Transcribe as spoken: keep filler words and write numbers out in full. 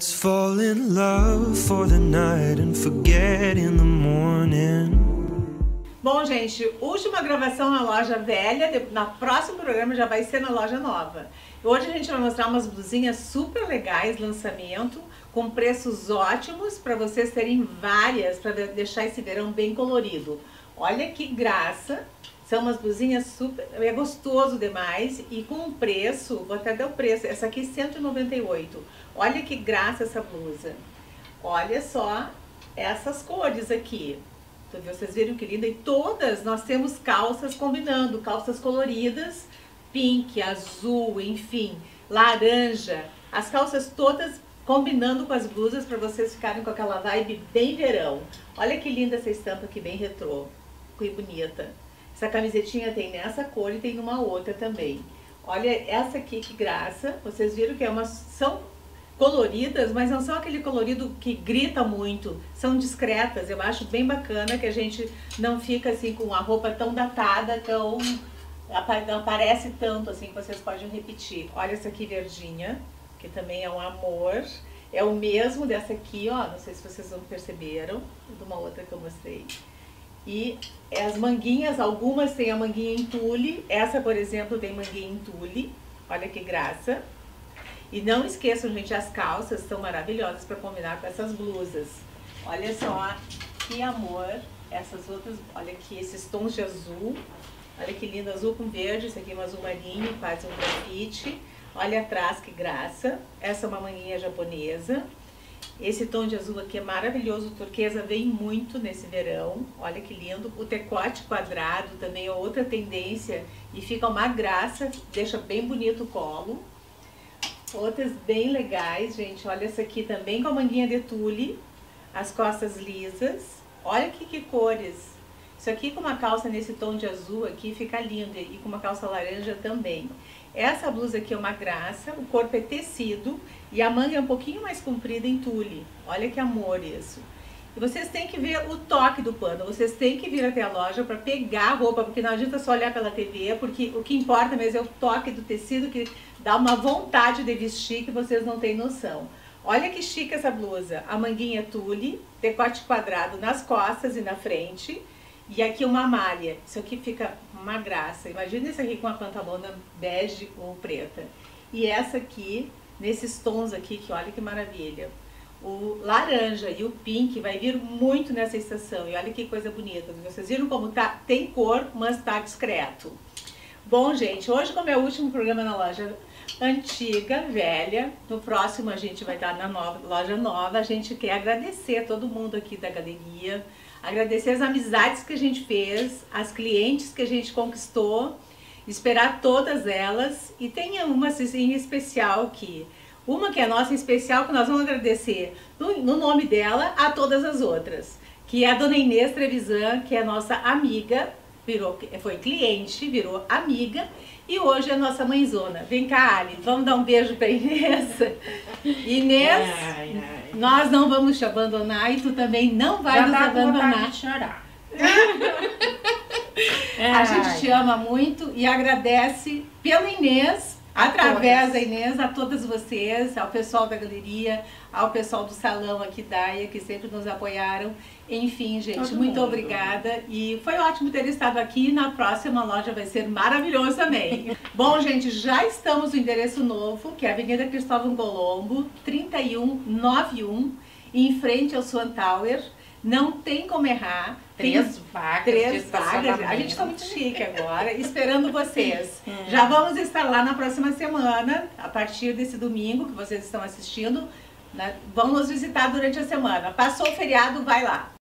Let's fall in love for the night and forget in the morning. Bom, gente, última gravação na loja velha, na próximo programa já vai ser na loja nova. Hoje a gente vai mostrar umas blusinhas super legais, lançamento, com preços ótimos para vocês terem várias, para deixar esse verão bem colorido. Olha que graça, são umas blusinhas super, é gostoso demais e com um preço, vou até dar o preço, essa aqui cento e noventa e oito. Olha que graça essa blusa. Olha só essas cores aqui. Vocês viram que linda? E todas nós temos calças combinando, calças coloridas, pink, azul, enfim, laranja. As calças todas combinando com as blusas para vocês ficarem com aquela vibe bem verão. Olha que linda essa estampa aqui, bem retrô, que bonita. Essa camisetinha tem nessa cor e tem numa outra também. Olha essa aqui, que graça. Vocês viram que é uma, são coloridas, mas não são aquele colorido que grita muito, são discretas. Eu acho bem bacana que a gente não fica assim com a roupa tão datada, tão, não aparece tanto assim, que vocês podem repetir. Olha essa aqui verdinha, que também é um amor, é o mesmo dessa aqui, ó, não sei se vocês não perceberam, de uma outra que eu mostrei. E as manguinhas, algumas têm a manguinha em tule, essa por exemplo tem manguinha em tule, olha que graça. E não esqueçam, gente, as calças são maravilhosas para combinar com essas blusas. Olha só que amor, essas outras, olha aqui, esses tons de azul. Olha que lindo, azul com verde, esse aqui é um azul marinho, quase um grafite. Olha atrás, que graça. Essa é uma manguinha japonesa. Esse tom de azul aqui é maravilhoso, o turquesa vem muito nesse verão. Olha que lindo. O decote quadrado também é outra tendência e fica uma graça, deixa bem bonito o colo. Outras bem legais, gente. Olha essa aqui também com a manguinha de tule, as costas lisas. Olha que, que cores. Isso aqui com uma calça nesse tom de azul aqui fica lindo, e com uma calça laranja também. Essa blusa aqui é uma graça, o corpo é tecido e a manga é um pouquinho mais comprida em tule. Olha que amor isso. E vocês têm que ver o toque do pano, vocês têm que vir até a loja para pegar a roupa, porque não adianta só olhar pela T V, porque o que importa mesmo é o toque do tecido, que dá uma vontade de vestir que vocês não têm noção. Olha que chique essa blusa, a manguinha tule, decote quadrado nas costas e na frente, e aqui uma malha. Isso aqui fica uma graça. Imagina isso aqui com a pantalona bege ou preta. E essa aqui, nesses tons aqui, que olha que maravilha. O laranja e o pink vai vir muito nessa estação. E olha que coisa bonita. Vocês viram como tá? Tem cor, mas tá discreto. Bom, gente, hoje como é o último programa na loja antiga, velha, no próximo a gente vai estar na nova, loja nova. A gente quer agradecer a todo mundo aqui da galeria, agradecer as amizades que a gente fez, as clientes que a gente conquistou, esperar todas elas. E tem uma assim, especial aqui. Uma que é nossa especial, que nós vamos agradecer no, no nome dela a todas as outras. Que é a dona Inês Trevisan, que é nossa amiga, virou, foi cliente, virou amiga. E hoje é nossa mãezona. Vem cá, Ali, vamos dar um beijo pra Inês. Inês, ai, ai. Nós não vamos te abandonar e tu também não vai Já nos tá abandonar. Com vontade de chorar. A gente te ama muito e agradece pela Inês, através da Inês, a todas vocês, ao pessoal da galeria, ao pessoal do salão aqui Daia, que sempre nos apoiaram. Enfim, gente, Todo muito mundo. obrigada. E foi ótimo ter estado aqui. Na próxima loja vai ser maravilhoso também. Bom, gente, já estamos no endereço novo, que é a Avenida Cristóvão Colombo, trinta e um noventa e um, em frente ao Swan Tower. Não tem como errar. Três tem vagas Três de vagas. A gente está muito chique agora, esperando vocês. Hum. Já vamos estar lá na próxima semana, a partir desse domingo que vocês estão assistindo. Né? Vão nos visitar durante a semana. Passou o feriado, vai lá.